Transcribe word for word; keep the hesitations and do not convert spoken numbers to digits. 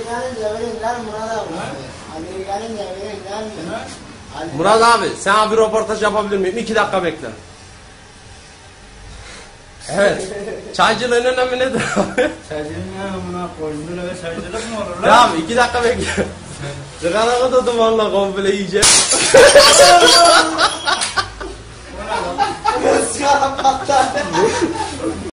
gelince verirler Murat abi. Ali gelince verirler mi? Murat abi sana bir röportaj yapabilir miyim? İki dakika bekle. Evet. Çaycılığın önemi nedir abi? Çaycılığın önemi koyun. Böyle çaycılık mı olur lan? Tamam iki dakika bekle. Sigara da dumanla komple yiyeceğim. Sigara patladı.